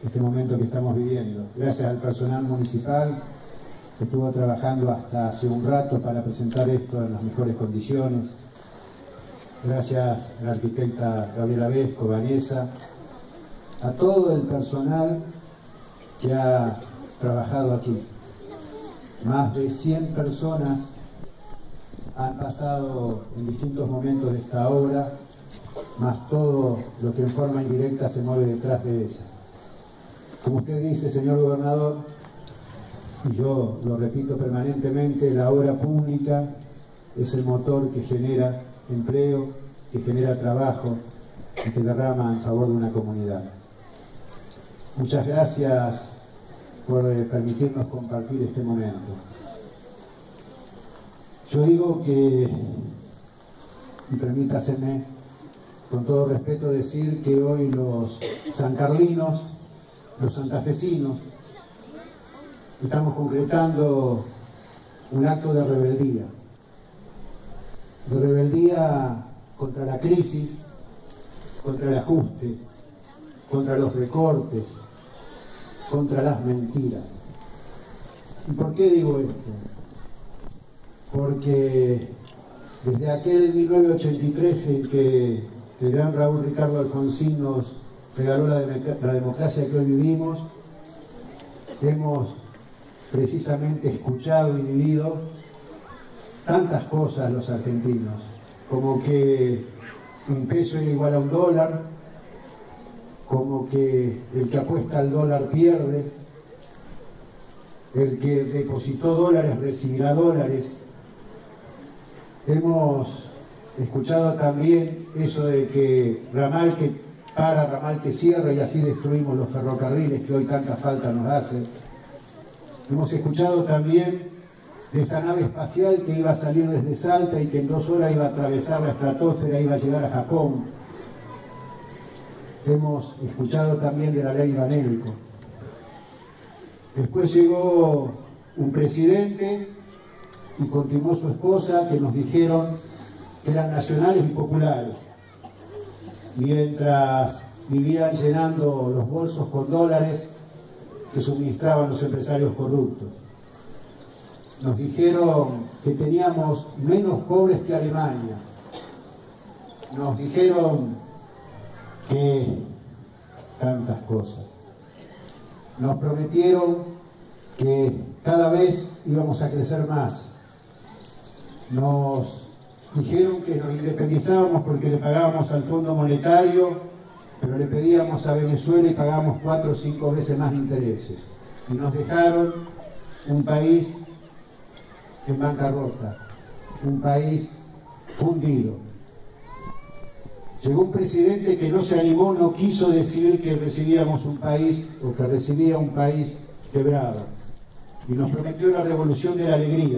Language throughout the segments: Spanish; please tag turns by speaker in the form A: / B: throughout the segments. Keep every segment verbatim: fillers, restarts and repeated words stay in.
A: este momento que estamos viviendo. Gracias al personal municipal que estuvo trabajando hasta hace un rato para presentar esto en las mejores condiciones. Gracias a la arquitecta Gabriela Vesco, Vanessa, a todo el personal que ha trabajado aquí. Más de cien personas han pasado en distintos momentos de esta obra, más todo lo que en forma indirecta se mueve detrás de ella. Como usted dice, señor gobernador, y yo lo repito permanentemente, la obra pública es el motor que genera empleo, que genera trabajo y que derrama en favor de una comunidad. Muchas gracias por permitirnos compartir este momento. Yo digo que, y permítaseme con todo respeto decir que hoy los sancarlinos, los santafesinos, estamos concretando un acto de rebeldía, de rebeldía contra la crisis, contra el ajuste, contra los recortes, contra las mentiras. ¿Y por qué digo esto? Porque desde aquel mil novecientos ochenta y tres en que el gran Raúl Ricardo Alfonsín nos regaló la, de la democracia que hoy vivimos, hemos precisamente escuchado y vivido tantas cosas los argentinos, como que un peso era igual a un dólar, como que el que apuesta al dólar pierde, el que depositó dólares recibirá dólares. Hemos escuchado también eso de que ramal que para, ramal que cierra, y así destruimos los ferrocarriles que hoy tanta falta nos hacen. Hemos escuchado también de esa nave espacial que iba a salir desde Salta y que en dos horas iba a atravesar la estratosfera e iba a llegar a Japón. Hemos escuchado también de la ley Banelco. Después llegó un presidente y continuó su esposa, que nos dijeron que eran nacionales y populares, mientras vivían llenando los bolsos con dólares que suministraban los empresarios corruptos. Nos dijeron que teníamos menos pobres que Alemania. Nos dijeron que tantas cosas. Nos prometieron que cada vez íbamos a crecer más. Nos dijeron que nos independizábamos porque le pagábamos al Fondo Monetario, pero le pedíamos a Venezuela y pagábamos cuatro o cinco veces más intereses. Y nos dejaron un país en bancarrota, un país fundido. Llegó un presidente que no se animó, no quiso decir que recibíamos un país o que recibía un país quebrado. Y nos prometió la revolución de la alegría,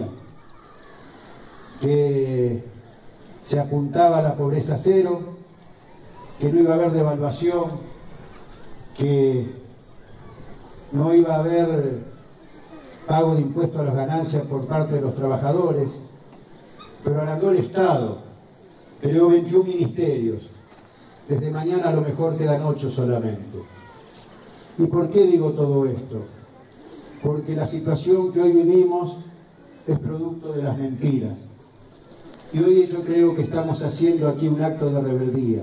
A: que se apuntaba a la pobreza cero, que no iba a haber devaluación, que no iba a haber pago de impuestos a las ganancias por parte de los trabajadores, pero agrandó el Estado, creó veintiún ministerios. Desde mañana a lo mejor quedan ocho solamente. ¿Y por qué digo todo esto? Porque la situación que hoy vivimos es producto de las mentiras. Y hoy yo creo que estamos haciendo aquí un acto de rebeldía.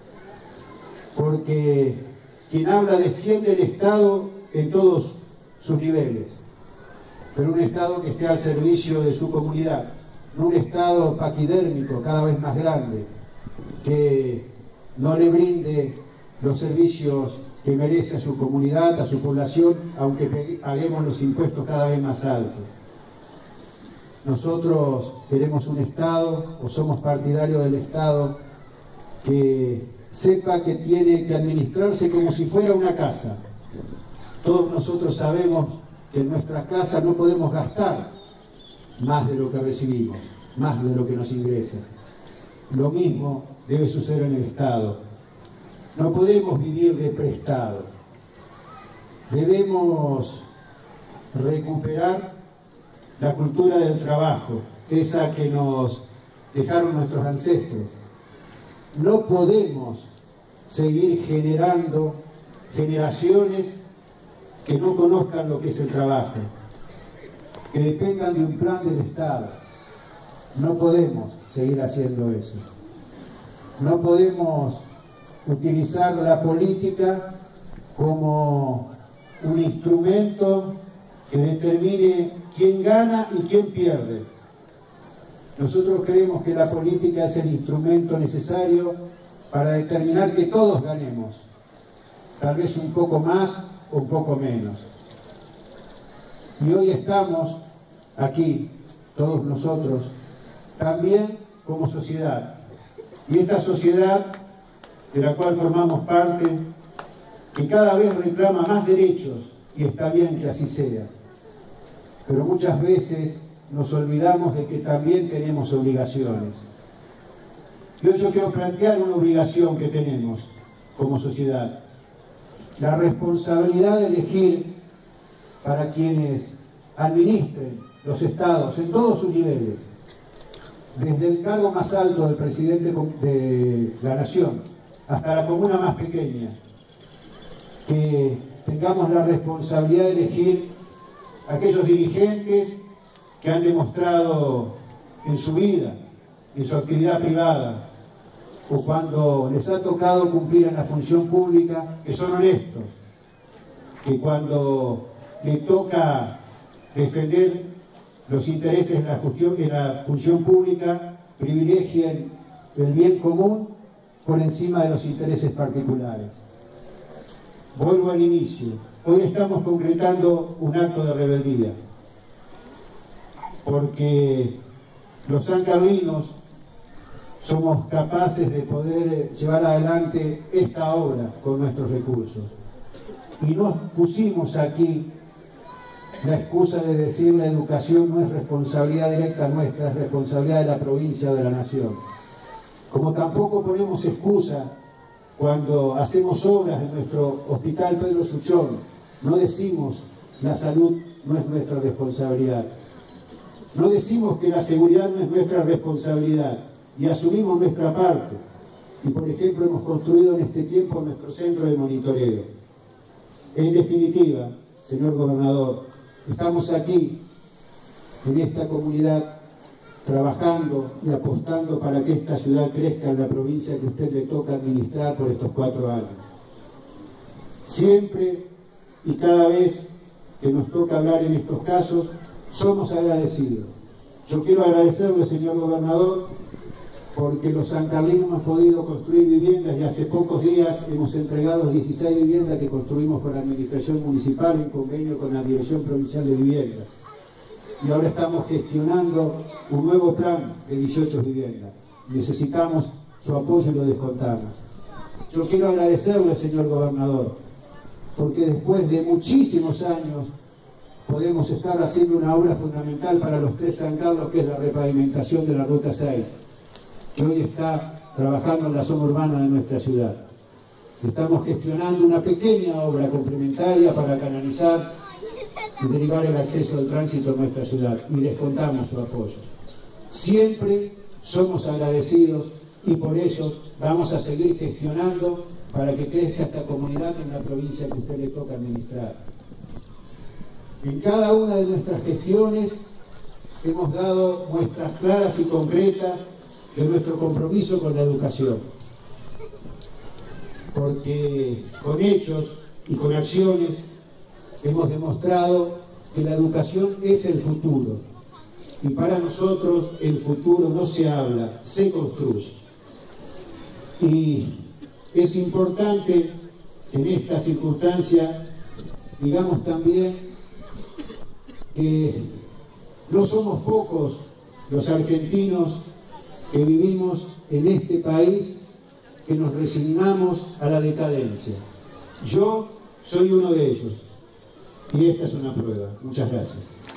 A: Porque quien habla defiende el Estado en todos sus niveles, pero un Estado que esté al servicio de su comunidad, no un Estado paquidérmico cada vez más grande, que no le brinde los servicios que merece a su comunidad, a su población, aunque paguemos los impuestos cada vez más altos. Nosotros queremos un Estado, o somos partidarios del Estado, que sepa que tiene que administrarse como si fuera una casa. Todos nosotros sabemos que en nuestra casa no podemos gastar más de lo que recibimos, más de lo que nos ingresa. Lo mismo debe suceder en el Estado. No podemos vivir de prestado. Debemos recuperar la cultura del trabajo, esa que nos dejaron nuestros ancestros. No podemos seguir generando generaciones que no conozcan lo que es el trabajo, que dependan de un plan del Estado. No podemos seguir haciendo eso. No podemos utilizar la política como un instrumento que determine quién gana y quién pierde. Nosotros creemos que la política es el instrumento necesario para determinar que todos ganemos, tal vez un poco más o un poco menos. Y hoy estamos aquí, todos nosotros, también como sociedad. Y esta sociedad, de la cual formamos parte, que cada vez reclama más derechos, y está bien que así sea. Pero muchas veces nos olvidamos de que también tenemos obligaciones. Yo, yo quiero plantear una obligación que tenemos como sociedad. La responsabilidad de elegir para quienes administren los estados en todos sus niveles, desde el cargo más alto del presidente de la nación hasta la comuna más pequeña, que tengamos la responsabilidad de elegir a aquellos dirigentes que han demostrado en su vida, en su actividad privada, o cuando les ha tocado cumplir en la función pública, que son honestos, que cuando les toca defender los intereses en la, cuestión, en la función pública, privilegien el bien común por encima de los intereses particulares. Vuelvo al inicio. Hoy estamos concretando un acto de rebeldía, porque los sancarlinos somos capaces de poder llevar adelante esta obra con nuestros recursos. Y nos pusimos aquí la excusa de decir la educación no es responsabilidad directa nuestra, es responsabilidad de la provincia o de la nación. Como tampoco ponemos excusa cuando hacemos obras en nuestro Hospital Pedro Suchón, no decimos la salud no es nuestra responsabilidad. No decimos que la seguridad no es nuestra responsabilidad y asumimos nuestra parte. Y por ejemplo hemos construido en este tiempo nuestro centro de monitoreo. En definitiva, señor gobernador, estamos aquí, en esta comunidad, trabajando y apostando para que esta ciudad crezca en la provincia que a usted le toca administrar por estos cuatro años. Siempre y cada vez que nos toca hablar en estos casos, somos agradecidos. Yo quiero agradecerle, señor gobernador, porque los sancarlinos hemos podido construir viviendas y hace pocos días hemos entregado dieciséis viviendas que construimos con la administración municipal en convenio con la Dirección Provincial de Vivienda. Y ahora estamos gestionando un nuevo plan de dieciocho viviendas. Necesitamos su apoyo y lo descontamos. Yo quiero agradecerle, señor gobernador, porque después de muchísimos años podemos estar haciendo una obra fundamental para los tres San Carlos, que es la repavimentación de la Ruta seis, que hoy está trabajando en la zona urbana de nuestra ciudad. Estamos gestionando una pequeña obra complementaria para canalizar y derivar el acceso al tránsito en nuestra ciudad, y descontamos su apoyo. Siempre somos agradecidos y por ello vamos a seguir gestionando para que crezca esta comunidad en la provincia que a usted le toca administrar. En cada una de nuestras gestiones hemos dado muestras claras y concretas de nuestro compromiso con la educación, porque con hechos y con acciones hemos demostrado que la educación es el futuro, y para nosotros el futuro no se habla, se construye. Y es importante en esta circunstancia, digamos también, que no somos pocos los argentinos que vivimos en este país que nos resignamos a la decadencia. Yo soy uno de ellos y esta es una prueba. Muchas gracias.